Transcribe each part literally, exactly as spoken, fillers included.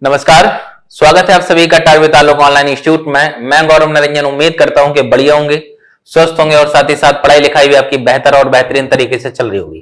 नमस्कार, स्वागत है आप सभी का टारगेट तालुक ऑनलाइन इंस्टीट्यूट में। मैं गौरव निरंजन उम्मीद करता हूं कि बढ़िया होंगे, स्वस्थ होंगे और साथ ही साथ पढ़ाई लिखाई भी आपकी बेहतर और बेहतरीन तरीके से चल रही होगी।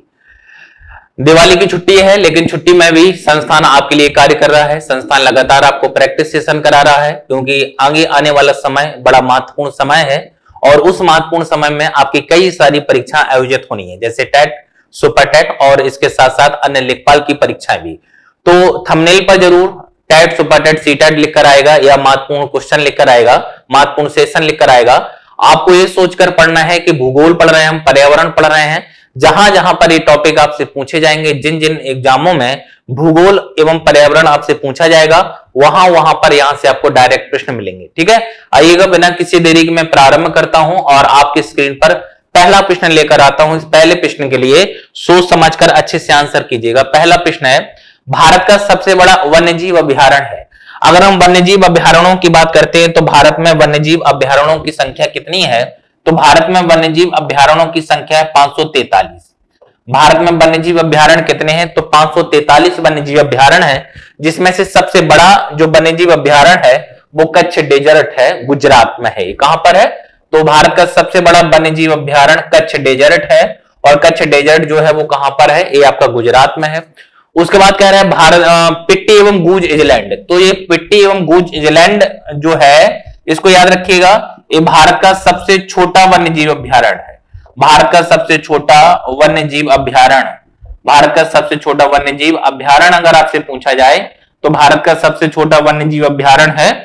दिवाली की छुट्टी है, लेकिन छुट्टी में भी संस्थान आपके लिए कार्य कर रहा है। संस्थान लगातार आपको प्रैक्टिस सेशन करा रहा है, क्योंकि आगे आने वाला समय बड़ा महत्वपूर्ण समय है और उस महत्वपूर्ण समय में आपकी कई सारी परीक्षा आयोजित होनी है, जैसे टेट, सुपर टेट और इसके साथ साथ अन्य लेखपाल की परीक्षाएं भी। तो थंबनेल पर जरूर TET, super TET, C TET लिखकर आएगा या महत्वपूर्ण क्वेश्चन लिखकर आएगा, महत्वपूर्ण सेशन लिखकर आएगा। आपको ये सोचकर पढ़ना है कि भूगोल पढ़ रहे हैं हम, पर्यावरण पढ़ रहे हैं, जहां जहां पर ये टॉपिक आपसे पूछे जाएंगे, जिन जिन एग्जामों में भूगोल एवं पर्यावरण आपसे पूछा जाएगा, वहां वहां पर यहां से आपको डायरेक्ट प्रश्न मिलेंगे। ठीक है, आइएगा बिना किसी देरी के मैं प्रारंभ करता हूं और आपकी स्क्रीन पर पहला प्रश्न लेकर आता हूं। इस पहले प्रश्न के लिए सोच समझकर अच्छे से आंसर कीजिएगा। पहला प्रश्न है, भारत का सबसे बड़ा वन्यजीव अभ्यारण्य है। अगर हम वन्यजीव अभ्यारण्यों की बात करते हैं तो भारत में वन्यजीव अभ्यारण्यों की संख्या कितनी है? तो भारत में वन्यजीव अभ्यारण्यों की संख्या है पांच सौ तैंतालीस। भारत में वन्यजीव अभ्यारण्य कितने हैं? तो पांच सौ तैंतालीस वन्यजीव अभ्यारण्य है, जिसमें से सबसे बड़ा जो वन्यजीव अभ्यारण्य है वो कच्छ डेजर्ट है, गुजरात में है। कहां पर है? तो भारत का सबसे बड़ा वन्यजीव अभ्यारण्य कच्छ डेजर्ट है और कच्छ डेजर्ट जो है वो कहां पर है? ये आपका गुजरात में है। उसके बाद कह रहा है भारत पिट्टी एवं गूज इजलैंड। तो ये पिट्टी एवं गूज इजलैंड जो है, इसको याद रखिएगा, ये भारत का सबसे छोटा वन्यजीव अभ्यारण्य है। भारत का सबसे छोटा वन्यजीव अभ्यारण्य, भारत का सबसे छोटा वन्यजीव अभ्यारण्य अगर आपसे पूछा जाए तो भारत का सबसे छोटा वन्यजीव अभ्यारण्य है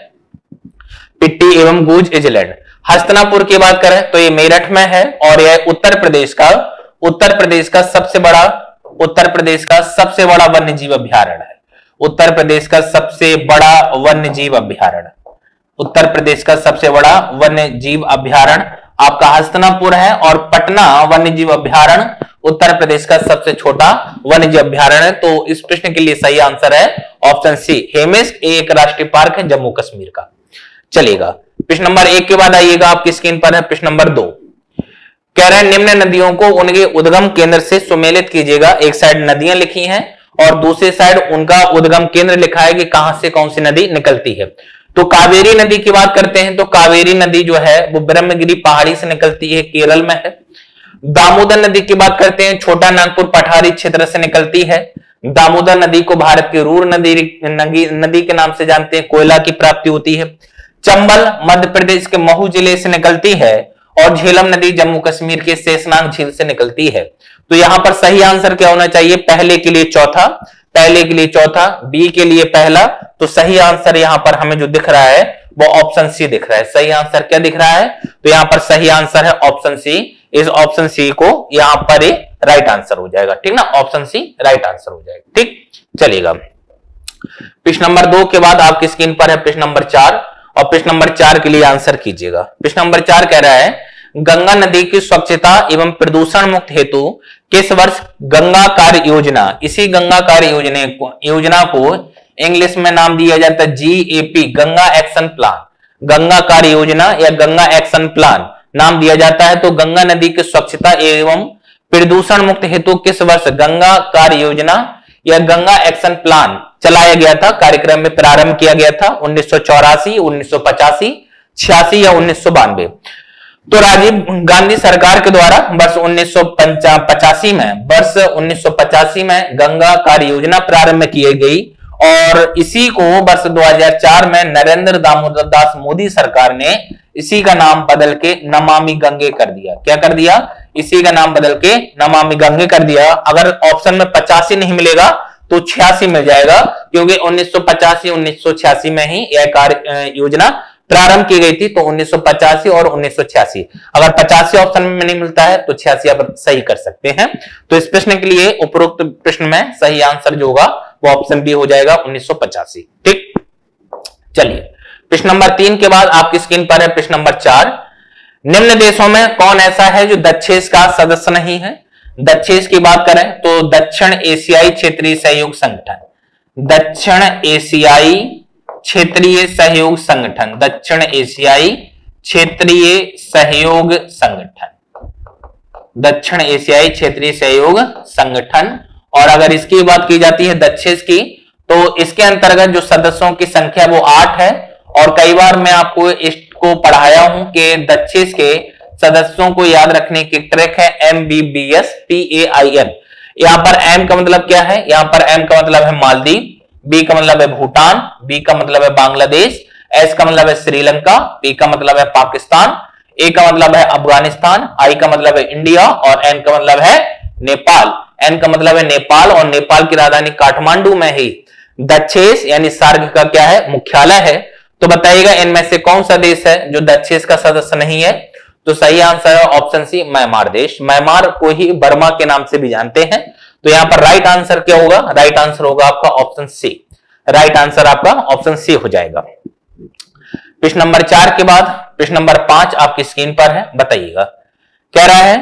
पिट्टी एवं गूज इजलैंड। हस्तिनापुर की बात करें तो ये मेरठ में है और यह उत्तर प्रदेश का उत्तर प्रदेश का सबसे बड़ा उत्तर प्रदेश का सबसे बड़ा वन्यजीव अभ्यारण्य है। उत्तर प्रदेश का सबसे बड़ा वन्यजीव अभ्यारण्य उत्तर प्रदेश का सबसे बड़ा वन्यजीव अभ्यारण्य आपका हस्तिनापुर है और पटना वन्यजीव अभ्यारण्य उत्तर प्रदेश का सबसे छोटा वन्यजीव अभ्यारण्य है। तो इस प्रश्न के लिए सही आंसर है ऑप्शन सी, हेमिस। एक राष्ट्रीय पार्क है जम्मू कश्मीर का। चलिएगा, प्रश्न नंबर एक के बाद आइएगा, आपकी स्क्रीन पर है प्रश्न नंबर दो। कह रहे हैं निम्न नदियों को उनके उद्गम केंद्र से सुमेलित कीजिएगा। एक साइड नदियां लिखी हैं और दूसरी साइड उनका उद्गम केंद्र लिखा है कि कहां से कौन सी नदी निकलती है। तो कावेरी नदी की बात करते हैं तो कावेरी नदी जो है वो ब्रह्मगिरी पहाड़ी से निकलती है, केरल में है। दामोदर नदी की बात करते हैं, छोटा नागपुर पठारी क्षेत्र से निकलती है। दामोदर नदी को भारत की रूर नदी नदी के नाम से जानते हैं, कोयला की प्राप्ति होती है। चंबल मध्य प्रदेश के महू जिले से निकलती है और झेलम नदी जम्मू कश्मीर के शेषनाग झील से निकलती है। तो यहां पर सही आंसर क्या होना चाहिए? पहले के लिए चौथा, पहले के लिए चौथा, बी के लिए पहला। तो सही आंसर यहां पर हमें जो दिख रहा है वो ऑप्शन सी दिख रहा है। सही आंसर क्या दिख रहा है? तो यहां पर सही आंसर है ऑप्शन सी। इस ऑप्शन सी को यहां पर राइट आंसर हो जाएगा, ठीक ना, ऑप्शन सी राइट आंसर हो जाएगा। ठीक, चलिएगा, प्रश्न नंबर दो के बाद आपकी स्क्रीन पर है प्रश्न नंबर चार और प्रश्न नंबर चार के लिए आंसर कीजिएगा। प्रश्न नंबर चार कह रहा है, गंगा नदी की स्वच्छता एवं प्रदूषण मुक्त हेतु किस वर्ष गंगा कार्य योजना, इसी गंगा कार्य योजना को योजना को इंग्लिश में नाम दिया जाता है G A P, Ganga action plan. Ganga कार्य योजना या गंगा एक्शन प्लान नाम दिया जाता है। तो गंगा नदी की स्वच्छता एवं प्रदूषण मुक्त हेतु किस वर्ष गंगा कार्य योजना या गंगा एक्शन प्लान चलाया गया था, कार्यक्रम में प्रारंभ किया गया था? उन्नीस सौ चौरासी, उन्नीस सौ पचासी, छियासी या उन्नीस सौ बानवे? तो राजीव गांधी सरकार के द्वारा वर्ष उन्नीस सौ पचासी में वर्ष उन्नीस सौ पचासी में गंगा कार्य योजना प्रारंभ की गई और इसी को वर्ष दो हज़ार चार में नरेंद्र दामोदर दास मोदी सरकार ने इसी का नाम बदल के नमामि गंगे कर दिया। क्या कर दिया? इसी का नाम बदल के नमामि गंगे कर दिया। अगर ऑप्शन में पचासी नहीं मिलेगा तो छियासी मिल जाएगा, क्योंकि उन्नीस सौ पचासी उन्नीस सौ छियासी में ही यह कार्य योजना प्रारंभ की गई थी। तो उन्नीस सौ पचासी और उन्नीस सौ छियासी, अगर पचासी ऑप्शन में नहीं मिलता है तो छियासी आप सही कर सकते हैं। तो इस प्रश्न के लिए उपरोक्त प्रश्न में सही आंसर जो होगा वो ऑप्शन बी हो जाएगा, उन्नीस सौ पचासी। ठीक, चलिए, प्रश्न नंबर तीन के बाद आपकी स्क्रीन पर है प्रश्न नंबर चार। निम्न देशों में कौन ऐसा है जो दक्षेस का सदस्य नहीं है? दक्षेस की बात करें तो दक्षिण एशियाई क्षेत्रीय सहयोग संगठन, दक्षिण एशियाई क्षेत्रीय सहयोग संगठन, दक्षिण एशियाई क्षेत्रीय सहयोग संगठन, दक्षिण एशियाई क्षेत्रीय सहयोग संगठन। और अगर इसकी बात की जाती है दक्षेस की, तो इसके अंतर्गत जो सदस्यों की संख्या वो आठ है। और कई बार मैं आपको इसको पढ़ाया हूं कि डचेस के सदस्यों को याद रखने की ट्रिक है M B B S P A I N. यहां पर एम का मतलब क्या है, यहां पर एम का मतलब है मालदीव, बी का मतलब है भूटान, बी का मतलब है बांग्लादेश, एस का मतलब है श्रीलंका, पी का मतलब है पाकिस्तान, ए का मतलब है अफगानिस्तान, आई का मतलब है इंडिया और एन का मतलब है नेपाल। एन का मतलब है नेपाल और नेपाल की राजधानी काठमांडू में ही डचेस यानी सार्क का क्या है, मुख्यालय है। तो बताइएगा इनमें से कौन सा देश है जो डचेस का सदस्य नहीं है। तो सही आंसर है ऑप्शन सी म्यांमार देश। म्यांमार को ही बर्मा के नाम से भी जानते हैं। तो यहां पर राइट आंसर क्या होगा, राइट आंसर होगा आपका ऑप्शन सी। राइट आंसर आपका ऑप्शन सी हो जाएगा। प्रश्न नंबर चार के बाद प्रश्न नंबर पांच आपकी स्क्रीन पर है, बताइएगा। कह रहा है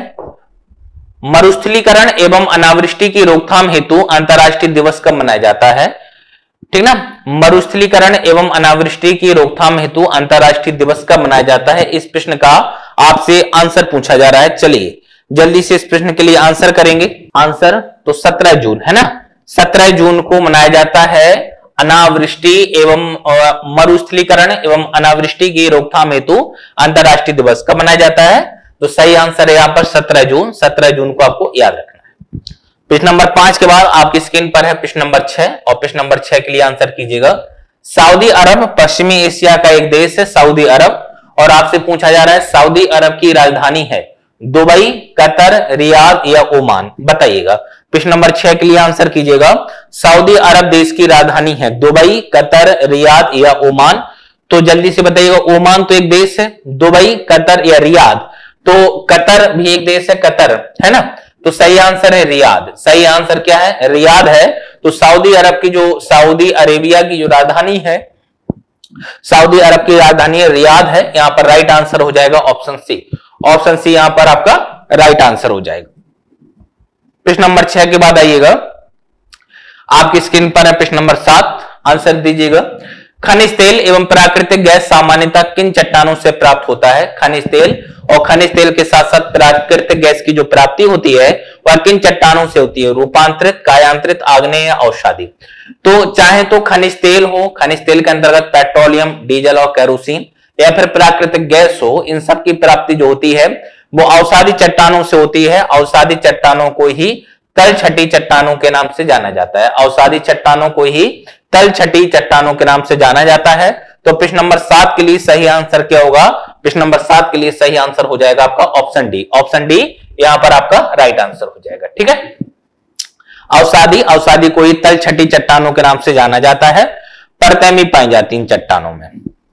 मरुस्थलीकरण एवं अनावृष्टि की रोकथाम हेतु अंतर्राष्ट्रीय दिवस कब मनाया जाता है। ठीक ना, मरुस्थलीकरण एवं अनावृष्टि की रोकथाम हेतु अंतर्राष्ट्रीय दिवस कब मनाया जाता है, इस प्रश्न का आपसे आंसर पूछा जा रहा है। चलिए जल्दी से इस प्रश्न के लिए आंसर करेंगे। आंसर तो सत्रह जून है ना, सत्रह जून को मनाया जाता है अनावृष्टि एवं मरुस्थलीकरण एवं अनावृष्टि की रोकथाम हेतु अंतर्राष्ट्रीय दिवस कब मनाया जाता है। तो सही आंसर है यहां पर सत्रह जून। सत्रह जून को आपको याद रखना है। प्रश्न नंबर पांच के बाद आपकी स्क्रीन पर है प्रश्न नंबर छह और प्रश्न नंबर छह के लिए आंसर कीजिएगा। सऊदी अरब पश्चिमी एशिया का एक देश है सऊदी अरब, और आपसे पूछा जा रहा है सऊदी अरब की राजधानी है दुबई, कतर, रियाद या ओमान। बताइएगा प्रश्न नंबर छह के लिए आंसर कीजिएगा। सऊदी अरब देश की राजधानी है दुबई, कतर, रियाद या ओमान। तो जल्दी से बताइएगा, ओमान तो एक देश है, दुबई, कतर या रियाद। तो कतर भी एक देश है, कतर है ना। तो सही आंसर है रियाद। सही आंसर क्या है, रियाद है। तो सऊदी अरब की जो सऊदी अरेबिया की जो राजधानी है, सऊदी अरब की राजधानी रियाद है। यहां पर राइट आंसर हो जाएगा ऑप्शन सी। ऑप्शन सी यहां पर आपका राइट आंसर हो जाएगा। प्रश्न नंबर छह के बाद आइएगा, आपकी स्क्रीन पर है प्रश्न नंबर सात, आंसर दीजिएगा। खनिज तेल एवं प्राकृतिक गैस सामान्यतः किन चट्टानों से प्राप्त होता है। खनिज तेल और खनिज तेल के साथ साथ प्राकृतिक गैस की जो प्राप्ति होती है वह किन चट्टानों से होती है, रूपांतरित, कायांतरित, आग्नेय या अवसादी। तो चाहे तो खनिज तेल हो, खनिज तेल के अंतर्गत पेट्रोलियम, डीजल और केरोसिन, या फिर प्राकृतिक गैस हो, इन सब की प्राप्ति जो होती है वो अवसादी चट्टानों से होती है। अवसादी चट्टानों को ही तलछटी चट्टानों के नाम से जाना जाता है। अवसादी चट्टानों को ही तलछटी चट्टानों के नाम से जाना जाता है। तो प्रश्न नंबर सात के लिए सही आंसर क्या होगा, प्रश्न नंबर सात के लिए सही आंसर हो जाएगा आपका ऑप्शन डी। ऑप्शन डी यहां पर आपका राइट आंसर हो जाएगा। ठीक है, अवसादी अवसादी को ही तलछटी चट्टानों के नाम से जाना जाता है। परतें भी पाई जाती इन चट्टानों में।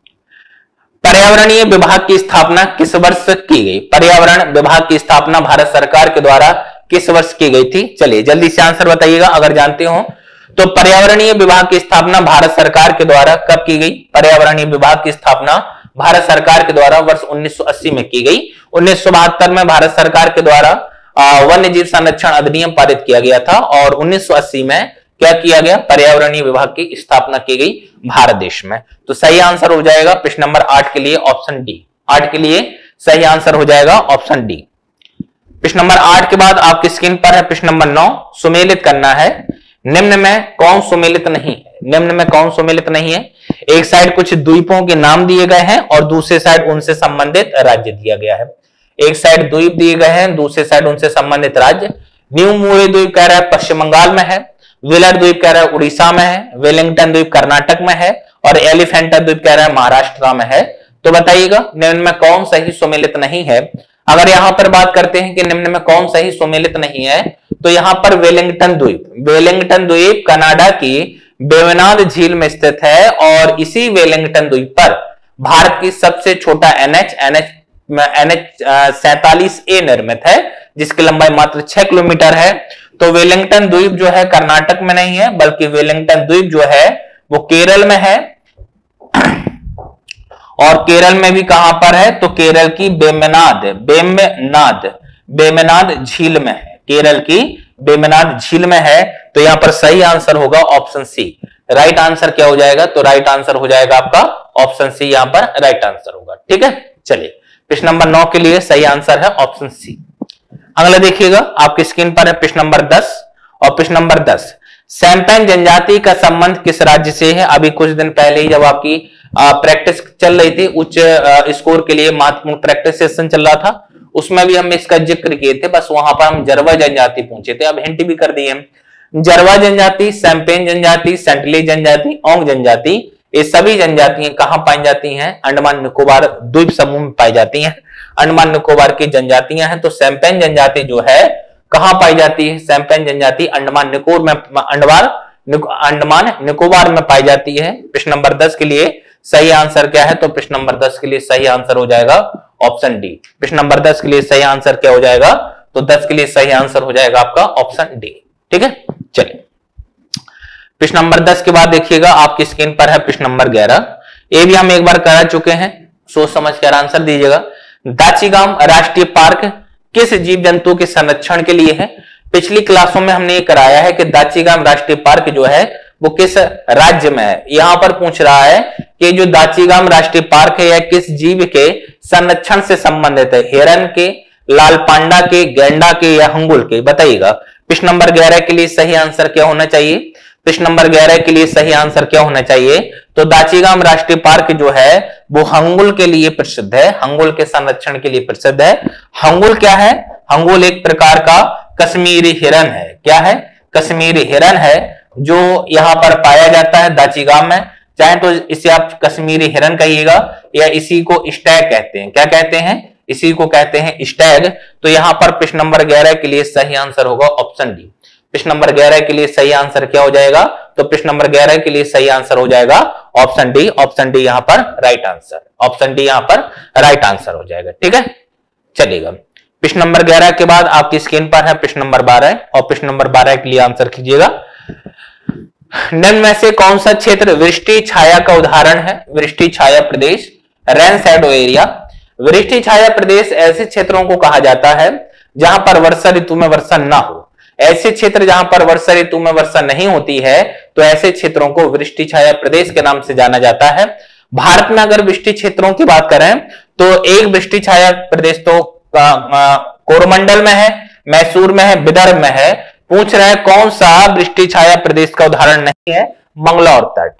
पर्यावरणीय विभाग की स्थापना किस वर्ष की गई। पर्यावरण विभाग की स्थापना भारत सरकार के द्वारा किस वर्ष की गई थी। चलिए जल्दी से आंसर बताइएगा अगर जानते हो तो। पर्यावरणीय विभाग की स्थापना भारत सरकार के द्वारा कब की गई। पर्यावरणीय विभाग की स्थापना भारत सरकार के द्वारा वर्ष उन्नीस सौ अस्सी में की गई। उन्नीस सौ बहत्तर में भारत सरकार के द्वारा वन्य जीव संरक्षण अधिनियम पारित किया गया था और उन्नीस सौ अस्सी में क्या किया गया, पर्यावरणीय विभाग की स्थापना की गई भारत देश में। तो सही आंसर हो जाएगा प्रश्न नंबर आठ के लिए ऑप्शन डी। आठ के लिए सही आंसर हो जाएगा ऑप्शन डी। प्रश्न नंबर आठ के बाद आपकी स्क्रीन पर है प्रश्न नंबर नौ, सुमेलित करना है। निम्न में कौन सुमेलित नहीं है। निम्न में कौन सुमेलित नहीं है। एक साइड कुछ द्वीपों के नाम दिए गए हैं और दूसरे साइड उनसे संबंधित राज्य दिया गया है। एक साइड द्वीप दिए गए हैं, दूसरे साइड उनसे संबंधित राज्य। न्यू मूरे द्वीप कह रहा है पश्चिम बंगाल में है, व्हीलर द्वीप कह रहा है उड़ीसा में है, वेलिंगटन द्वीप कर्नाटक में है और एलिफेंटा द्वीप कह रहा है महाराष्ट्र में है। तो बताइएगा निम्न में कौन सही सुमेलित नहीं है। अगर यहां पर बात करते हैं कि निम्न में कौन सही सुमेलित नहीं है तो यहां पर वेलिंगटन द्वीप, वेलिंगटन द्वीप कनाडा की बेवनाड झील में स्थित है और इसी वेलिंगटन द्वीप पर भारत की सबसे छोटा एनएच एनएच एनएच सैतालीस ए निर्मित है जिसकी लंबाई मात्र छह किलोमीटर है। तो वेलिंगटन द्वीप जो है कर्नाटक में नहीं है बल्कि वेलिंगटन द्वीप जो है वो केरल में है। और केरल में भी कहां पर है तो केरल की बेमनाद बेमनाद बेमनाद झील में है। केरल की बेमनाद झील में है। तो यहां पर सही आंसर होगा ऑप्शन सी। राइट आंसर क्या हो जाएगा तो राइट आंसर हो जाएगा आपका ऑप्शन सी। यहां पर राइट आंसर होगा। ठीक है, चलिए प्रश्न नंबर नौ के लिए सही आंसर है ऑप्शन सी। अगला देखिएगा आपकी स्क्रीन पर है प्रश्न नंबर दस और प्रश्न नंबर दस, सैम्पन जनजाति का संबंध किस राज्य से है? अभी कुछ दिन पहले ही जब आपकी प्रैक्टिस चल रही थी, उच्च स्कोर के लिए महत्वपूर्ण प्रैक्टिस सेशन चल रहा था, उसमें भी हम इसका जिक्र किए थे। बस वहां पर हम जरवा जनजाति पूछे थे, अब हिंट भी कर दिए हम। जरवा जनजाति, सैम्पेन जनजाति, सेंटली जनजाति, ओंग जनजाति, ये सभी जनजातियां कहां पाई जाती हैं? अंडमान निकोबार द्वीप समूह में पाई जाती हैं। अंडमान निकोबार की जनजातियां हैं। तो सैम्पेन जनजाति जो है कहां पाई जाती है? सैम्पेन जनजाति अंडमान निकोबार में अंडमान अंडमान निकोबार में पाई जाती है। प्रश्न नंबर दस के लिए सही आंसर क्या है? तो प्रश्न नंबर दस के लिए सही आंसर हो जाएगा ऑप्शन डी। प्रश्न नंबर दस के लिए सही आंसर क्या हो जाएगा? तो दस के लिए सही आंसर हो जाएगा आपका ऑप्शन डी। ठीक है, चलिए प्रश्न नंबर दस के बाद देखिएगा आपकी स्क्रीन पर है प्रश्न नंबर ग्यारह। ये भी हम एक बार करा चुके हैं, सोच समझ कर आंसर दीजिएगा। दाचीगाम राष्ट्रीय पार्क किस जीव जंतु के संरक्षण के लिए है? पिछली क्लासों में हमने ये कराया है कि दाचीगाम राष्ट्रीय पार्क जो है वो किस राज्य में है। यहां पर पूछ रहा है कि जो दाचीगाम राष्ट्रीय पार्क है यह किस जीव के संरक्षण से संबंधित है? हिरन के, लाल पांडा के, गैंडा के या हंगुल के? बताइएगा। प्रश्न नंबर ग्यारह के लिए सही आंसर क्या होना चाहिए? प्रश्न नंबर ग्यारह के लिए सही आंसर क्या होना चाहिए? तो दाचीगाम राष्ट्रीय पार्क जो है वो हंगुल के लिए प्रसिद्ध है, हंगुल के संरक्षण के लिए प्रसिद्ध है। हंगुल क्या है? हंगुल एक प्रकार का कश्मीरी हिरन है। क्या है? कश्मीरी हिरन है जो यहां पर पाया जाता है दाचीगाम में। चाहे तो इसे आप कश्मीरी हिरन कहिएगा या इसी को स्टैग कहते हैं। क्या कहते हैं? इसी को कहते हैं स्टैग। तो यहां पर प्रश्न नंबर ग्यारह के लिए सही आंसर होगा ऑप्शन डी। प्रश्न नंबर ग्यारह के लिए सही आंसर क्या हो जाएगा? तो प्रश्न नंबर ग्यारह के लिए सही आंसर हो जाएगा ऑप्शन डी। ऑप्शन डी यहां पर राइट आंसर, ऑप्शन डी यहां पर राइट आंसर हो जाएगा। ठीक है, चलिएगा। प्रश्न नंबर ग्यारह के बाद आपकी स्क्रीन पर है प्रश्न नंबर बारह, और प्रश्न नंबर बारह के लिए आंसर कीजिएगा। निम्न में से कौन सा क्षेत्र वृष्टि छाया का उदाहरण है? वृष्टि छाया प्रदेश, रेन शैडो एरिया। वृष्टि छाया प्रदेश ऐसे क्षेत्रों को कहा जाता है जहां पर वर्षा ऋतु में वर्षा ना हो। ऐसे क्षेत्र जहां पर वर्षा ऋतु में वर्षा नहीं होती है तो ऐसे क्षेत्रों को वृष्टि छाया प्रदेश के नाम से जाना जाता है। भारत में अगर वृष्टि क्षेत्रों की बात करें तो एक वृष्टि छाया प्रदेश तो कोरोमंडल में है, मैसूर में है, विदर्भ में है। पूछ रहे हैं कौन सा वृष्टि छाया प्रदेश का उदाहरण नहीं है? मंगलौर तट।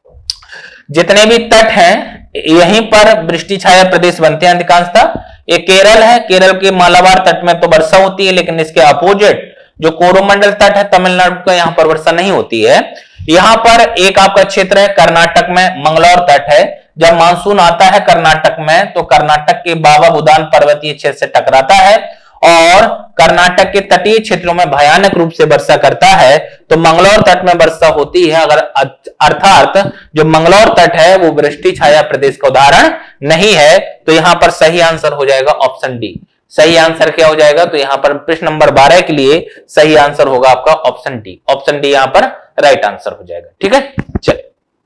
जितने भी तट हैं यहीं पर वृष्टि छाया प्रदेश बनते हैं अधिकांशतः। ये केरल है, केरल के मालाबार तट में तो वर्षा होती है, लेकिन इसके अपोजिट जो कोरोमंडल तट है तमिलनाडु का, यहां पर वर्षा नहीं होती है। यहां पर एक आपका क्षेत्र है कर्नाटक में, मंगलौर तट है। जब मानसून आता है कर्नाटक में तो कर्नाटक के बाबा बुदान पर्वतीय क्षेत्र से टकराता है और कर्नाटक के तटीय क्षेत्रों में भयानक रूप से वर्षा करता है। तो मंगलौर तट में वर्षा होती है, अगर अर्थात जो मंगलौर तट है वो वृष्टि छाया प्रदेश का उदाहरण नहीं है। तो यहां पर सही आंसर हो जाएगा ऑप्शन डी। सही आंसर क्या हो जाएगा? तो यहां पर प्रश्न नंबर बारह के लिए सही आंसर होगा आपका ऑप्शन डी। ऑप्शन डी यहां पर राइट आंसर हो जाएगा। ठीक है, चलिए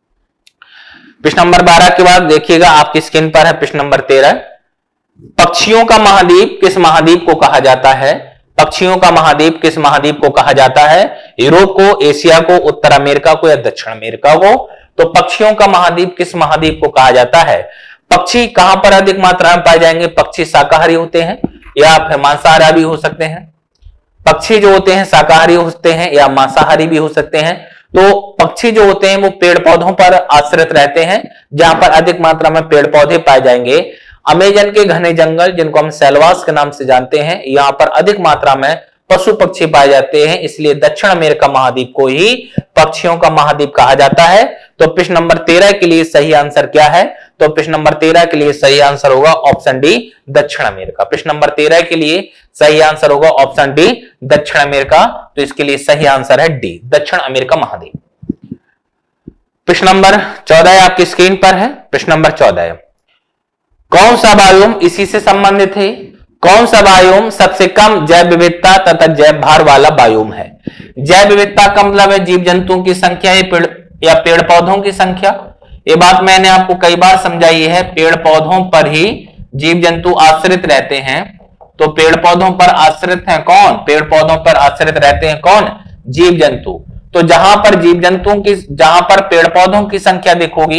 प्रश्न नंबर बारह के बाद देखिएगा आपकी स्क्रीन पर है प्रश्न नंबर तेरह। पक्षियों का महाद्वीप किस महाद्वीप को कहा जाता है? पक्षियों का महाद्वीप किस महाद्वीप को कहा जाता है? यूरोप को, एशिया को, उत्तर अमेरिका को या दक्षिण अमेरिका को? तो पक्षियों का महाद्वीप किस महाद्वीप को कहा जाता है? पक्षी कहां पर अधिक मात्रा में पाए जाएंगे? पक्षी शाकाहारी होते हैं या फिर मांसाहारी भी हो सकते हैं। पक्षी जो होते हैं शाकाहारी होते हैं या मांसाहारी भी हो सकते हैं। तो पक्षी जो होते हैं वो पेड़ पौधों पर आश्रित रहते हैं, जहां पर अधिक मात्रा में पेड़ पौधे पाए जाएंगे। अमेजन के घने जंगल जिनको हम सैलवास के नाम से जानते हैं, यहां पर अधिक मात्रा में पशु पक्षी पाए जाते हैं, इसलिए दक्षिण अमेरिका महाद्वीप को ही पक्षियों का महाद्वीप कहा जाता है। तो प्रश्न नंबर तेरह के लिए सही आंसर क्या है? तो प्रश्न नंबर तेरह के लिए सही आंसर होगा ऑप्शन डी, दक्षिण अमेरिका। प्रश्न नंबर तेरह के लिए सही आंसर होगा ऑप्शन डी, दक्षिण अमेरिका। तो इसके लिए सही आंसर है डी, दक्षिण अमेरिका महाद्वीप। प्रश्न नंबर चौदह आपकी स्क्रीन पर है। प्रश्न नंबर चौदह, कौन सा बायोम इसी से संबंधित है? कौन सा बायोम सबसे कम जैव विविधता तथा जैव भार वाला बायोम है? जैव विविधता का मतलब है जीव जंतुओं की संख्या पेड़ या पेड़ पौधों की संख्या। ये बात मैंने आपको कई बार समझाई है। पेड़ पौधों पर ही जीव जंतु आश्रित रहते हैं। तो पेड़ पौधों पर आश्रित हैं कौन? पेड़ पौधों पर आश्रित रहते हैं कौन? जीव जंतु। तो जहां पर जीव जंतुओं की, जहां पर पेड़ पौधों की संख्या देखोगी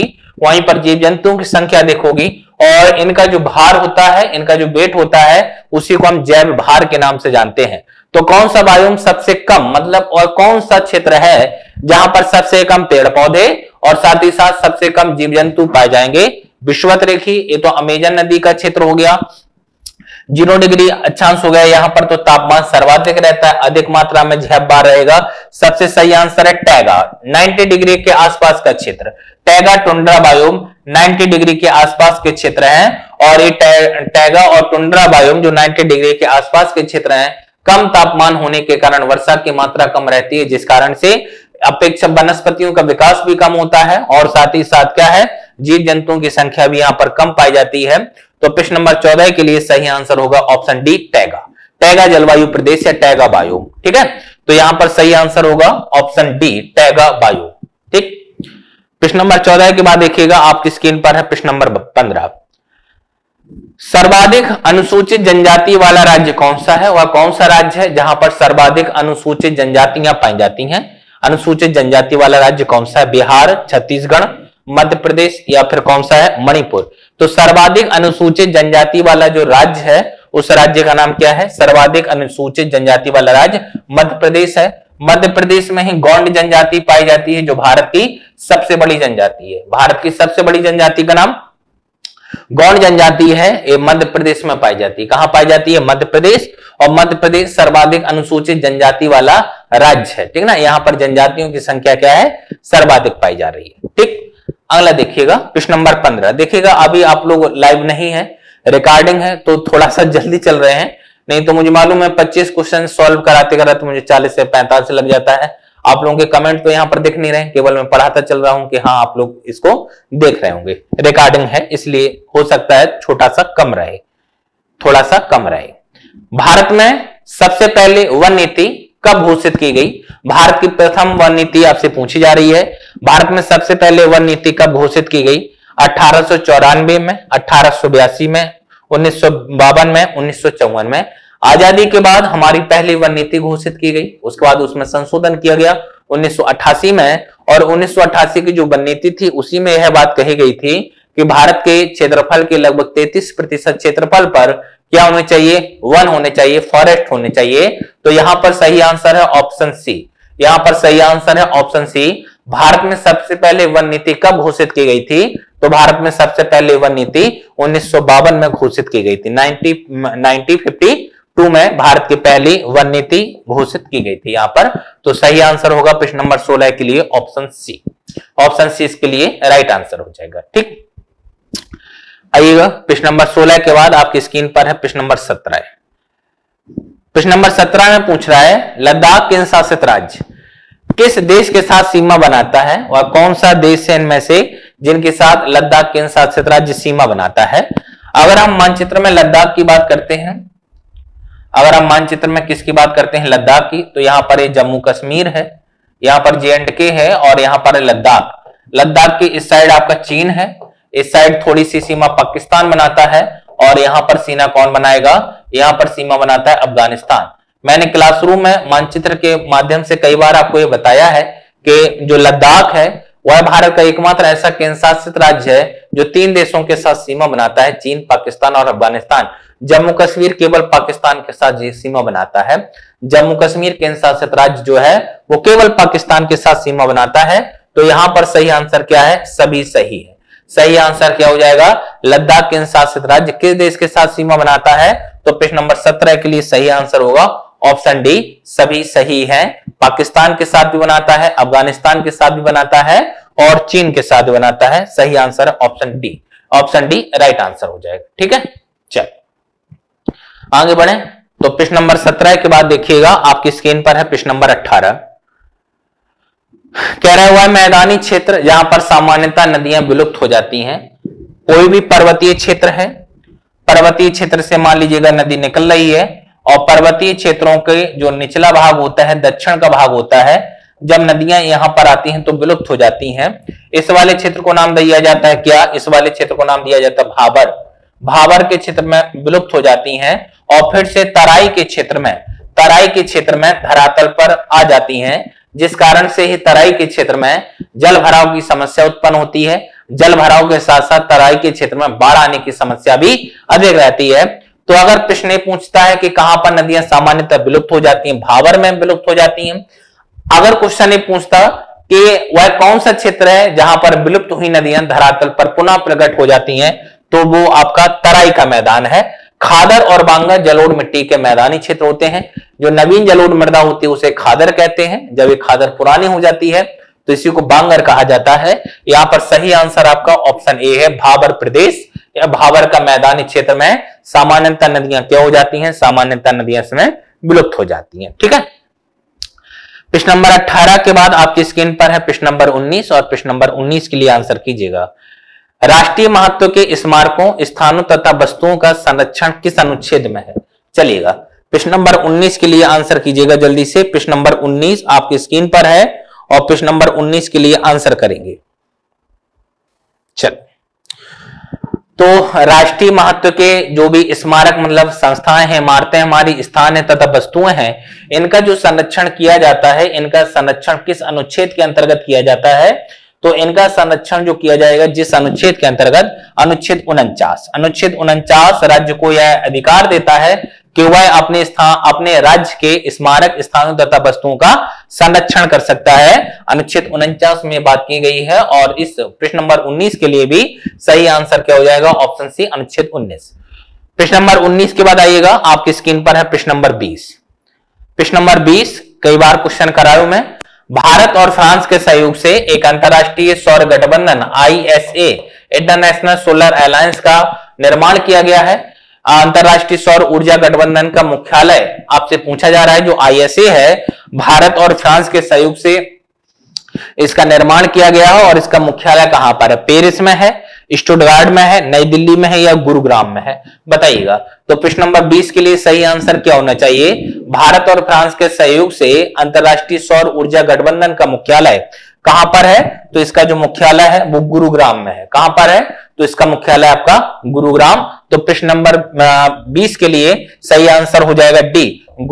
वहीं पर जीव जंतुओं की संख्या अधिक होगी और इनका जो भार होता है, इनका जो वेट होता है, उसी को हम जैव भार के नाम से जानते हैं। तो कौन सा बायोम सबसे कम, मतलब और कौन सा क्षेत्र है जहां पर सबसे कम पेड़ पौधे और साथ ही साथ सबसे कम जीव जंतु पाए जाएंगे? विषुवत रेखी, ये तो अमेजन नदी का क्षेत्र हो गया। जीरो डिग्री अक्षांश हो गया यहाँ पर, तो तापमान सर्वाधिक रहता है, अधिक मात्रा में जैव भार रहेगा। सबसे सही आंसर है टैगा, नब्बे डिग्री के आसपास का क्षेत्र। टैगा टुंड्रा बायोम नब्बे डिग्री के आसपास के क्षेत्र हैं और ये टैगा और टुंड्रा बायोम जो नब्बे डिग्री के आसपास के क्षेत्र हैं, कम तापमान होने के कारण वर्षा की मात्रा कम रहती है, जिस कारण से अपेक्षा वनस्पतियों का विकास भी कम होता है और साथ ही साथ क्या है, जीव जंतुओं की संख्या भी यहां पर कम पाई जाती है। तो प्रश्न नंबर चौदह के लिए सही आंसर होगा ऑप्शन डी टैगा। टैगा जलवायु प्रदेश या टैगा बायोम, ठीक है। तो यहां पर सही आंसर होगा ऑप्शन डी टैगा बायोम, ठीक। प्रश्न नंबर चौदह के बाद देखिएगा आपकी स्क्रीन पर है प्रश्न नंबर पंद्रह। सर्वाधिक अनुसूचित जनजाति वाला राज्य कौन सा है? वह कौन सा राज्य है जहां पर सर्वाधिक अनुसूचित जनजातियां पाई जाती हैं? अनुसूचित जनजाति वाला राज्य कौन सा है? बिहार, छत्तीसगढ़, मध्य प्रदेश या फिर कौन सा है? मणिपुर। तो सर्वाधिक अनुसूचित जनजाति वाला जो राज्य है उस राज्य का नाम क्या है? सर्वाधिक अनुसूचित जनजाति वाला राज्य मध्य प्रदेश है। मध्य प्रदेश में ही गौंड जनजाति पाई जाती है जो भारत की सबसे बड़ी जनजाति है। भारत की सबसे बड़ी जनजाति का नाम गौंड जनजाति है, ये मध्य प्रदेश में पाई जाती है। कहां पाई जाती है? मध्य प्रदेश। और मध्य प्रदेश सर्वाधिक अनुसूचित जनजाति वाला राज्य है, ठीक ना। यहाँ पर जनजातियों की संख्या क्या है? सर्वाधिक पाई जा रही है, ठीक। अगला देखिएगा प्रश्न नंबर पंद्रह। देखिएगा अभी आप लोग लाइव नहीं है, रिकॉर्डिंग है, तो थोड़ा सा जल्दी चल रहे हैं, नहीं तो मुझे मालूम है पच्चीस क्वेश्चन सॉल्व कराते कराते मुझे चालीस से पैंतालीस लग जाता है। आप लोगों के कमेंट तो यहाँ पर दिख नहीं रहे, केवल मैं पढ़ाता चल रहा हूं कि हाँ आप लोग इसको देख रहे होंगे। रिकॉर्डिंग है इसलिए हो सकता है छोटा सा कम रहे, थोड़ा सा कम रहे। भारत में सबसे पहले वन नीति कब घोषित की गई? भारत की प्रथम वन नीति आपसे पूछी जा रही है। भारत में सबसे पहले वन नीति कब घोषित की गई? अठारह सौ चौरानवे में, अठारह सौ बयासी में, उन्नीस सौ बावन में, उन्नीस सौ चौवन में। आजादी के बाद हमारी पहली वन नीति घोषित की गई, उसके बाद उसमें संशोधन किया गया उन्नीस सौ अट्ठासी में। और उन्नीस सौ अट्ठासी की जो वन नीति थी उसी में यह बात कही गई थी कि भारत के क्षेत्रफल के लगभग तैंतीस प्रतिशत क्षेत्रफल पर क्या होने चाहिए? वन होने चाहिए, फॉरेस्ट होने चाहिए। तो यहां पर सही आंसर है ऑप्शन सी। यहां पर सही आंसर है ऑप्शन सी। भारत में सबसे पहले वन नीति कब घोषित की गई थी? तो भारत में सबसे पहले वन नीति उन्नीस सौ बावन में घोषित की गई थी। नाइनटीन फिफ्टी टू में भारत की पहली वन नीति घोषित की गई थी यहां पर। तो सही आंसर होगा प्रश्न नंबर सोलह के लिए ऑप्शन सी। ऑप्शन सी इसके लिए राइट आंसर हो जाएगा, ठीक। आइएगा प्रश्न नंबर सोलह के बाद आपकी स्क्रीन पर है प्रश्न नंबर सत्रह। प्रश्न नंबर सत्रह में पूछ रहा है लद्दाख केंद्र शासित राज्य किस देश के साथ सीमा बनाता है? वह कौन सा देश है इनमें से जिनके साथ लद्दाख केंद्र शासित राज्य सीमा बनाता है? अगर हम मानचित्र में लद्दाख की बात करते हैं, अगर हम मानचित्र में किसकी बात करते हैं? लद्दाख की। तो यहां पर ये जम्मू कश्मीर है, यहां पर जे एंड के है और यहां पर लद्दाख। लद्दाख की इस साइड आपका चीन है, इस साइड थोड़ी सी सीमा पाकिस्तान बनाता है और यहां पर सीमा कौन बनाएगा? यहां पर सीमा बनाता है अफगानिस्तान। मैंने क्लासरूम में मानचित्र के माध्यम से कई बार आपको यह बताया है कि जो लद्दाख है वह भारत का एकमात्र ऐसा केंद्र शासित राज्य है जो तीन देशों के साथ सीमा बनाता है, चीन, पाकिस्तान और अफगानिस्तान। जम्मू कश्मीर केवल पाकिस्तान के साथ सीमा बनाता है। जम्मू कश्मीर केंद्र शासित राज्य जो है वो केवल पाकिस्तान के साथ सीमा बनाता है। तो यहां पर सही आंसर क्या है? सभी सही है। सही आंसर क्या हो जाएगा? लद्दाख केंद्र शासित राज्य किस देश के साथ सीमा बनाता है? तो प्रश्न नंबर सत्रह के लिए सही आंसर होगा ऑप्शन डी, सभी सही है। पाकिस्तान के साथ भी बनाता है, अफगानिस्तान के साथ भी बनाता है और चीन के साथ भी बनाता है। सही आंसर है option D. Option D right answer हो जाएगा, ठीक है। चल आगे बढ़े। तो प्रश्न नंबर सत्रह के बाद देखिएगा आपकी स्क्रीन पर है प्रश्न नंबर अठारह। कह रहा हुआ मैदानी क्षेत्र जहां पर सामान्यतः नदियां विलुप्त हो जाती हैं। कोई भी पर्वतीय क्षेत्र है, पर्वतीय क्षेत्र से मान लीजिएगा नदी निकल रही है और पर्वतीय क्षेत्रों के जो निचला भाग होता है, दक्षिण का भाग होता है, जब नदियां यहां पर आती हैं तो विलुप्त हो जाती हैं। इस वाले क्षेत्र को नाम दिया जाता है क्या? इस वाले क्षेत्र को नाम दिया जाता है भाबर। भाबर के क्षेत्र में विलुप्त हो जाती हैं और फिर से तराई के क्षेत्र में, तराई के क्षेत्र में धरातल पर आ जाती हैं, जिस कारण से ही तराई के क्षेत्र में जल भराव की समस्या उत्पन्न होती है। जल भराव के साथ साथ तराई के क्षेत्र में बाढ़ आने की समस्या भी अधिक रहती है। तो अगर प्रश्न ये पूछता है कि कहां पर नदियां सामान्यतः विलुप्त हो जाती हैं, भाबर में विलुप्त हो जाती हैं। अगर क्वेश्चन ये पूछता कि वह कौन सा क्षेत्र है जहां पर विलुप्त हुई नदियां धरातल पर पुनः प्रकट हो जाती हैं, तो वो आपका तराई का मैदान है। खादर और बांगर जलोढ़ मिट्टी के मैदानी क्षेत्र होते हैं। जो नवीन जलोढ़ मृदा होती है उसे खादर कहते हैं। जब ये खादर पुरानी हो जाती है तो इसी को बांगर कहा जाता है। यहां पर सही आंसर आपका ऑप्शन ए है, भाबर प्रदेश या भाबर का मैदानी क्षेत्र में सामान्यतः नदियां क्या हो जाती हैं, सामान्यतः नदियां इसमें विलुप्त हो जाती हैं। ठीक है, प्रश्न नंबर अठारह के बाद आपकी स्क्रीन पर है प्रश्न नंबर उन्नीस, और प्रश्न नंबर उन्नीस के लिए आंसर कीजिएगा। राष्ट्रीय महत्व के स्मारकों, स्थानों तथा वस्तुओं का संरक्षण किस अनुच्छेद में है? चलिएगा, प्रश्न नंबर उन्नीस के लिए आंसर कीजिएगा जल्दी से। प्रश्न नंबर उन्नीस आपकी स्क्रीन पर है और प्रश्न नंबर उन्नीस के लिए आंसर करेंगे। चल, तो राष्ट्रीय महत्व के जो भी स्मारक मतलब संस्थाएं हैं, इमारतें हमारी स्थान है तथा वस्तुएं हैं, इनका जो संरक्षण किया जाता है, इनका संरक्षण किस अनुच्छेद के अंतर्गत किया जाता है? तो इनका संरक्षण जो किया जाएगा जिस अनुच्छेद के अंतर्गत, अनुच्छेद उनचास। अनुच्छेद उनचास राज्य को यह अधिकार देता है कि वह अपने स्थान अपने राज्य के स्मारक स्थानों तथा वस्तुओं का संरक्षण कर सकता है। अनुच्छेद उनचास में बात की गई है और इस प्रश्न नंबर उन्नीस के लिए भी सही आंसर क्या हो जाएगा? ऑप्शन सी, अनुच्छेद उन्नीस। प्रश्न नंबर उन्नीस के बाद आइएगा, आपकी स्क्रीन पर है प्रश्न नंबर बीस। प्रश्न नंबर बीस कई बार क्वेश्चन कराया मैं। भारत और फ्रांस के सहयोग से एक अंतरराष्ट्रीय सौर गठबंधन I S A international solar alliance का निर्माण किया गया है। अंतरराष्ट्रीय सौर ऊर्जा गठबंधन का मुख्यालय आपसे पूछा जा रहा है। जो आई एस ए है, भारत और फ्रांस के सहयोग से इसका निर्माण किया गया है और इसका मुख्यालय कहां पर है? पेरिस में है, स्टुटगार्ट में है, नई दिल्ली में है या गुरुग्राम में है? बताइएगा। तो प्रश्न नंबर बीस के लिए सही आंसर क्या होना चाहिए? भारत और फ्रांस के सहयोग से अंतरराष्ट्रीय सौर ऊर्जा गठबंधन का मुख्यालय कहां पर है? तो इसका जो मुख्यालय है वो गुरुग्राम में है। कहां पर है? तो इसका मुख्यालय आपका गुरुग्राम। तो प्रश्न नंबर बीस के लिए सही आंसर हो जाएगा डी,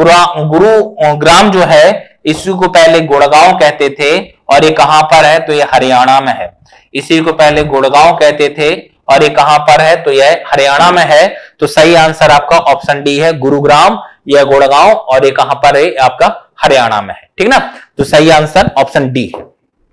गुरुग्राम जो है इसी को पहले गुड़गांव कहते थे और ये कहां पर है? तो ये हरियाणा में है। इसी को पहले गुड़गांव कहते थे और ये कहां पर है? तो यह हरियाणा में है। तो सही आंसर आपका ऑप्शन डी है, गुरुग्राम या गुड़गांव, और ये कहां पर है? आपका हरियाणा में है। ठीक ना, तो सही आंसर ऑप्शन डी है।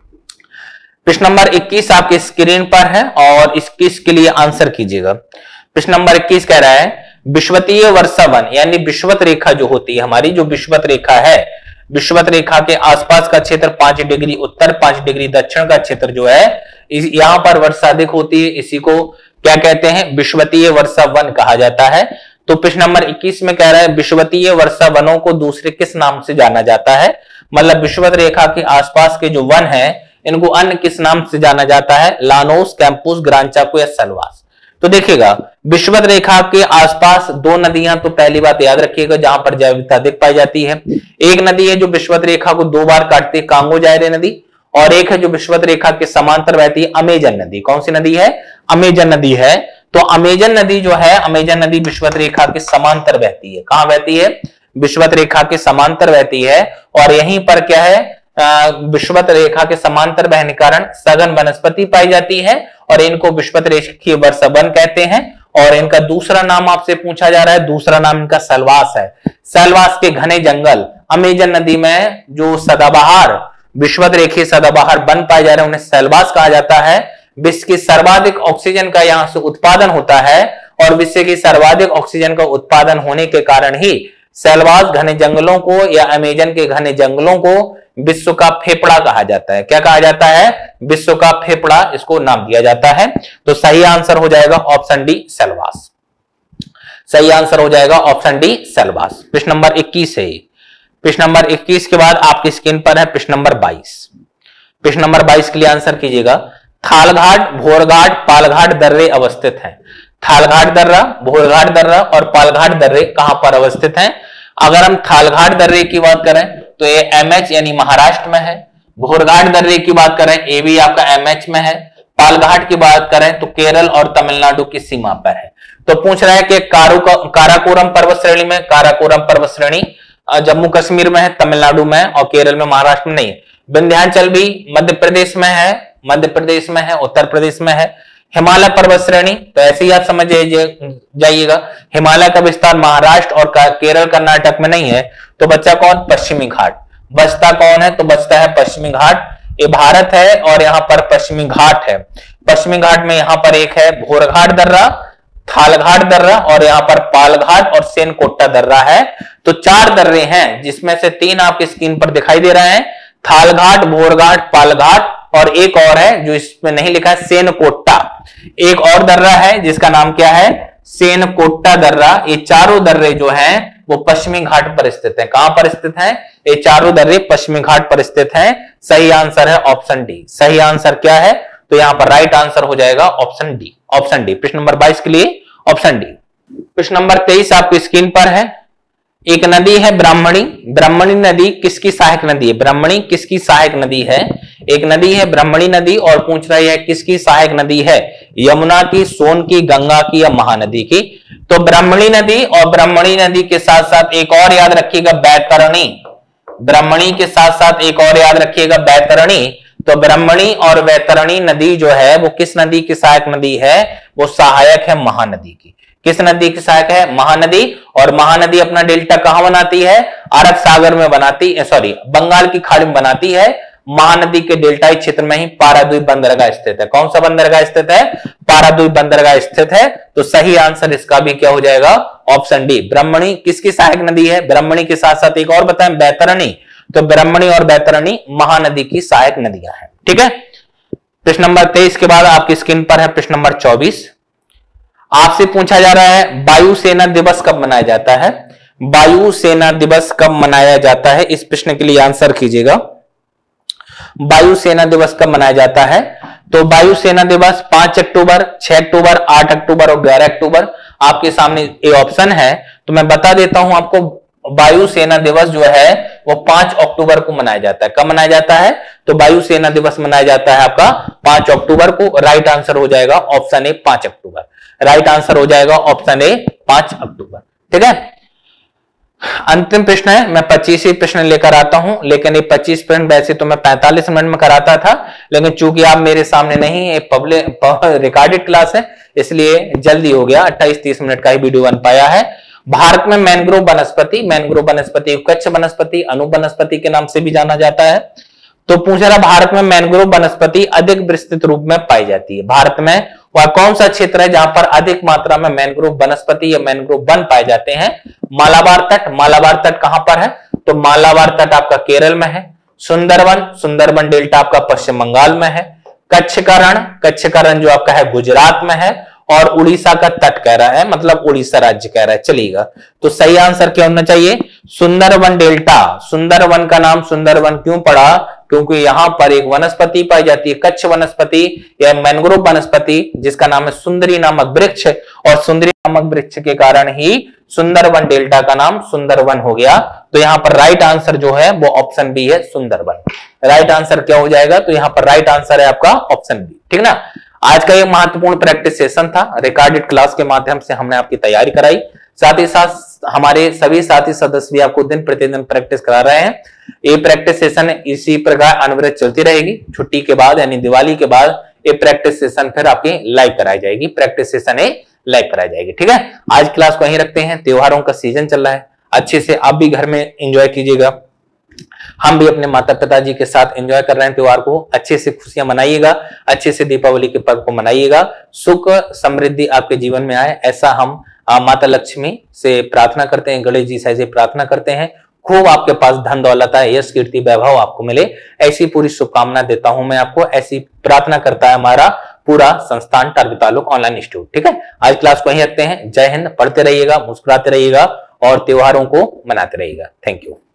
प्रश्न नंबर इक्कीस आपके स्क्रीन पर है और इक्कीस के लिए आंसर कीजिएगा। प्रश्न नंबर इक्कीस कह रहा है विषुवतीय वर्षावन यानी विषुवत रेखा जो होती है हमारी, जो विषुवत रेखा है, विषुवत रेखा के आसपास का क्षेत्र पांच डिग्री उत्तर पांच डिग्री दक्षिण का क्षेत्र जो है यहां पर वर्षा अधिक होती है। इसी को क्या कहते हैं? विषुवतीय वर्षावन कहा जाता है। तो प्रश्न नंबर इक्कीस में कह रहा है विषुवतीय वर्षावनों को दूसरे किस नाम से जाना जाता है? मतलब विषुवत रेखा के आसपास के जो वन है इनको अन्य किस नाम से जाना जाता है? लानोस, कैंपुस, ग्रांचाको या सलवास। तो देखिएगा, विषुवत रेखा के आसपास दो नदियां, तो पहली बात याद रखिएगा जहां पर जैव विविधता अधिक पाई जाती है। एक नदी है जो विषुवत रेखा को दो बार काटती है, कांगो जायरे नदी, और एक है जो विषुवत रेखा के समांतर बहती है, अमेजन नदी। कौन सी नदी है? अमेजन नदी है। तो अमेजन नदी जो है, अमेजन नदी विषुवत रेखा के समांतर बहती है। कहां बहती है? विषुवत रेखा के समांतर बहती है। और यहीं पर क्या है? विषुवत रेखा के समांतर बहने के कारण सघन वनस्पति पाई जाती है और इनको विषुवत रेखीय वर्षावन कहते हैं। और इनका दूसरा नाम आपसे पूछा जा रहा है, दूसरा नाम इनका सलवास है। सलवास के घने जंगल अमेजन नदी में जो सदाबहार विषुवत रेखीय सदाबहार वन पाए जा रहे हैं उन्हें सलवास कहा जाता है। विश्व की सर्वाधिक ऑक्सीजन का यहाँ से उत्पादन होता है और विश्व की सर्वाधिक ऑक्सीजन का उत्पादन होने के कारण ही सलवास घने जंगलों को या अमेजन के घने जंगलों को विश्व का फेफड़ा कहा जाता है। क्या कहा जाता है? विश्व का फेफड़ा इसको नाम दिया जाता है। तो सही आंसर हो जाएगा ऑप्शन डी, सलवास। सही आंसर हो जाएगा ऑप्शन डी, सलवास। प्रश्न नंबर इक्कीस है। प्रश्न नंबर इक्कीस के बाद आपकी स्क्रीन पर है प्रश्न नंबर बाईस। प्रश्न नंबर बाईस के लिए आंसर कीजिएगा। थालघाट, भोरघाट, पालघाट दर्रे अवस्थित हैं। थालघाट दर्रा, भोरघाट दर्रा और पालघाट दर्रे कहां पर अवस्थित हैं? अगर हम थालघाट दर्रे की बात करें तो ये एमएच यानी महाराष्ट्र में है। भोरघाट दर्रे की बात करें ये भी आपका एमएच में है। पालघाट की बात करें तो केरल और तमिलनाडु की सीमा पर है। तो पूछ रहा है कि काराकोरम पर्वत श्रेणी में, काराकोरम पर्वत श्रेणी जम्मू कश्मीर में है, तमिलनाडु में और केरल में, महाराष्ट्र में नहीं है। विंध्याचल भी मध्य प्रदेश में है मध्य प्रदेश में है, उत्तर प्रदेश में है। हिमालय पर्वत श्रेणी, तो ऐसे ही आप समझ जाइएगा, हिमालय का विस्तार महाराष्ट्र और केरल कर्नाटक में नहीं है, तो बच्चा कौन, पश्चिमी घाट। बचता कौन है, तो बचता है पश्चिमी घाट। ये भारत है और यहाँ पर पश्चिमी घाट है। पश्चिमी घाट में यहाँ पर एक है भोरघाट दर्रा, थालघाट दर्रा और यहाँ पर पालघाट और सेनकोट्टा दर्रा है। तो चार दर्रे हैं जिसमें से तीन आपकी स्क्रीन पर दिखाई दे रहे हैं, थालघाट, भोरघाट, पालघाट और एक और है जो इसमें नहीं लिखा है, सेनकोट्टा। एक और दर्रा है जिसका नाम क्या है, सेनकोट्टा दर्रा। ये चारों दर्रे जो हैं वो पश्चिमी घाट पर स्थित है। कहां पर स्थित है, ये चारों दर्रे पश्चिमी घाट पर स्थित हैं। सही आंसर है ऑप्शन डी। सही आंसर क्या है, तो यहां पर राइट आंसर हो जाएगा ऑप्शन डी। ऑप्शन डी प्रश्न नंबर बाईस के लिए ऑप्शन डी। प्रश्न नंबर तेईस आपकी स्क्रीन पर है। एक नदी है ब्राह्मणी, ब्राह्मणी नदी किसकी सहायक नदी है, ब्राह्मणी किसकी सहायक नदी है। एक नदी है ब्राह्मणी नदी और पूछ रही है किसकी सहायक नदी है, यमुना की, सोन की, गंगा की या महानदी की। तो ब्राह्मणी नदी और ब्राह्मणी नदी के साथ साथ एक और याद रखिएगा, बैतरणी। ब्राह्मणी के साथ साथ एक और याद रखिएगा, बैतरणी। तो ब्राह्मणी और बैतरणी नदी जो है वो किस नदी की सहायक नदी है, वो सहायक है महानदी की। किस नदी की सहायक है, महानदी। और महानदी अपना डेल्टा कहां बनाती है, अरब सागर में बनाती है, सॉरी बंगाल की खाड़ी में बनाती है। महानदी के डेल्टाई क्षेत्र में ही पारादीप बंदरगाह स्थित है। कौन सा बंदरगाह स्थित है, पारादीप बंदरगाह स्थित है। तो सही आंसर इसका भी क्या हो जाएगा, ऑप्शन डी। ब्राह्मणी किसकी सहायक नदी है, ब्राह्मणी के साथ साथ एक और बताएं, बैतरणी। तो ब्राह्मणी और बैतरणी महानदी की सहायक नदियां हैं। ठीक है। प्रश्न नंबर तेईस के बाद आपकी स्क्रीन पर है प्रश्न नंबर चौबीस। आपसे पूछा जा रहा है वायु सेना दिवस कब मनाया जाता है, वायु सेना दिवस कब मनाया जाता है। इस प्रश्न के लिए आंसर कीजिएगा, वायु सेना दिवस कब मनाया जाता है। तो वायु सेना दिवस पांच अक्टूबर, छह अक्टूबर, आठ अक्टूबर और ग्यारह अक्टूबर आपके सामने ये ऑप्शन है। तो मैं बता देता हूं आपको, वायु सेना दिवस जो है वो पांच अक्टूबर को मनाया जाता है। कब मनाया जाता है, तो वायु सेना दिवस मनाया जाता है आपका पांच अक्टूबर को। राइट आंसर हो जाएगा ऑप्शन ए, पांच अक्टूबर। राइट आंसर हो जाएगा ऑप्शन ए, पांच अक्टूबर। ठीक है। अंतिम प्रश्न है, मैं पच्चीस ही प्रश्न लेकर आता हूं, लेकिन ये पच्चीस प्रश्न वैसे तो मैं पैंतालीस मिनट में कराता था, लेकिन चूंकि आप मेरे सामने नहीं, ये पब्लिक रिकॉर्डेड क्लास है इसलिए जल्दी हो गया, अट्ठाईस तीस मिनट का ही वीडियो बन पाया है। भारत में मैंग्रोव वनस्पति, मैंग्रोव वनस्पति कच्छ वनस्पति, अनु वनस्पति के नाम से भी जाना जाता है। तो पूछ रहा भारत में मैंग्रोव वनस्पति अधिक विस्तृत रूप में पाई जाती है। भारत में वह कौन सा क्षेत्र है जहां पर अधिक मात्रा में मैंग्रोव वनस्पति या मैंग्रोव वन पाए जाते हैं। मालाबार तट, मालाबार तट कहां पर है, तो मालाबार तट आपका केरल में है। सुंदरवन, सुंदरवन डेल्टा आपका पश्चिम बंगाल में है। कच्छ का रण, कच्छ का रण जो आपका है गुजरात में है। और उड़ीसा का तट कह रहा है, मतलब उड़ीसा राज्य कह रहा है, चलेगा। तो सही आंसर क्या होना चाहिए, सुंदरवन डेल्टा। सुंदरवन का नाम सुंदरवन क्यों पड़ा, क्योंकि यहां पर एक वनस्पति पाई जाती है, कच्छ वनस्पति या मैंग्रोव वनस्पति, जिसका नाम है सुंदरी नामक वृक्ष। और सुंदरी नामक वृक्ष के कारण ही सुंदरवन डेल्टा का नाम सुंदरवन हो गया। तो यहां पर राइट आंसर जो है वो ऑप्शन बी है, सुंदरवन। राइट आंसर क्या हो जाएगा, तो यहां पर राइट आंसर है आपका ऑप्शन बी। ठीक ना। आज का एक महत्वपूर्ण प्रैक्टिस सेशन था, रिकॉर्डेड क्लास के माध्यम से हमने आपकी तैयारी कराई। साथ ही साथ हमारे सभी साथी सदस्य भी आपको दिन प्रतिदिन प्रैक्टिस करा रहे हैं। ये प्रैक्टिस सेशन इसी प्रकार अनवरत चलती रहेगी। छुट्टी के बाद यानी दिवाली के बाद ये प्रैक्टिस सेशन फिर आपकी लाइव कराई जाएगी, प्रैक्टिस सेशन ये लाइव कराई जाएगी। ठीक है। आज क्लास को यहीं रखते हैं, त्योहारों का सीजन चल रहा है, अच्छे से आप भी घर में एंजॉय कीजिएगा। हम भी अपने माता पिताजी के साथ एंजॉय कर रहे हैं त्योहार को, अच्छे से खुशियां मनाइएगा, अच्छे से दीपावली के पर्व को मनाइएगा। सुख समृद्धि आपके जीवन में आए, ऐसा हम माता लक्ष्मी से प्रार्थना करते हैं, गणेश जी से प्रार्थना करते हैं। खूब आपके पास धन दौलत आए, यश कीर्ति वैभव आपको मिले, ऐसी पूरी शुभकामना देता हूं मैं आपको। ऐसी प्रार्थना करता है हमारा पूरा संस्थान टारगेट तालुक ऑनलाइन इंस्टीट्यूट। ठीक है। आज क्लास को यहीं रखते हैं। जय हिंद। पढ़ते रहिएगा, मुस्कुराते रहिएगा और त्योहारों को मनाते रहिएगा। Thank you.